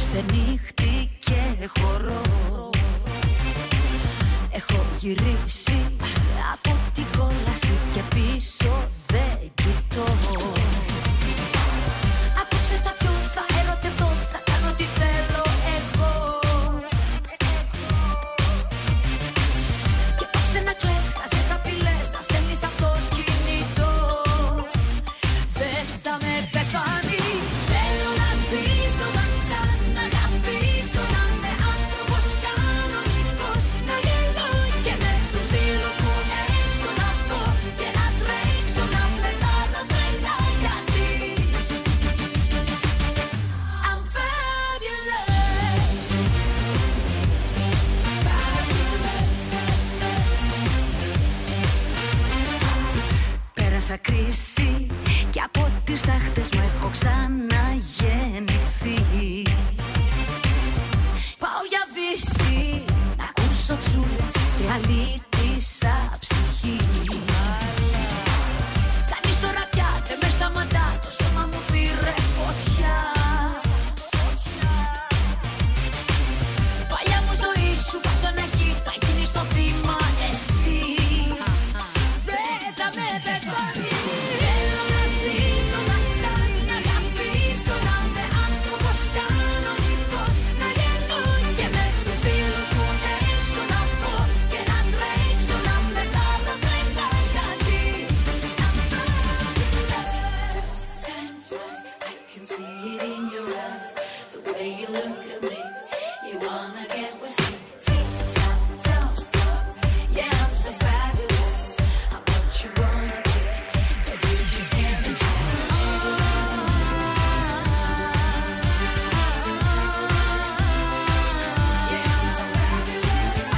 ξενύχτη και χορό. Έχω γυρίσει από την κόλαση και πίσω δεν κοιτώ. Απόψε θα πιω, θα ερωτευτώ, θα κάνω τι θέλω εγώ. Και πάψε να κλαις, να ζεις απειλές, να στέλνεις από το κινητό. Δεν θα με πεθάνεις. Θέλω να ζήσω, να ξαναγαπήσω, να είμαι άνθρωπος κανονικός, να γελώ και με τους φίλους μου έξω να βγω και να τρέξω, να φλετάρω τρελά γιατί I'm fabulous. Πέρασα κρίση και από τις τάχτες μου έχω ξαναγεννηθεί. Πάω για Βύση, να ακούσω τσούλες και αλήτησα ψυχή. Κανείς τώρα πια δεν με σταματά, το σώμα μου πήρε φωτιά. Παλιά μου ζωή σου βάζω να έχει, θα γίνεις το θύμα εσύ. Δεν θα με πεθάνεις. Θέλω να ζήσω, να ξαναγαπήσω, να είμαι άνθρωπος κανονικός, να γελώ και με τους φίλους μου έξω να βγω και να τρέξω, να φλετάρω τρελά γιατί I can see it in your eyes, the way you look at me, you wanna get with me. Tick-tock, don't stop, yeah I'm so fabulous, I'm what you wanna be, but you just can't resist. Yeah I'm so fabulous.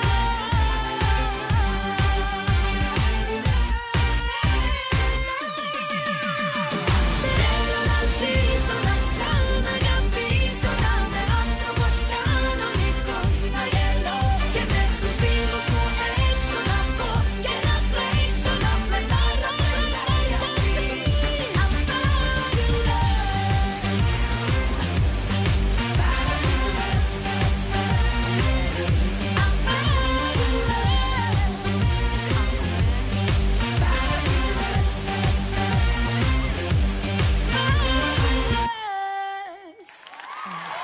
Θέλω να ζήσω, να ξαναγαπήσω, να είμαι άνθρωπος κανονικός, να γελώ και με τους φίλους μου έξω να βγω και να τρέξω, να φλετάρω τρελά γιατί I'm fabulous.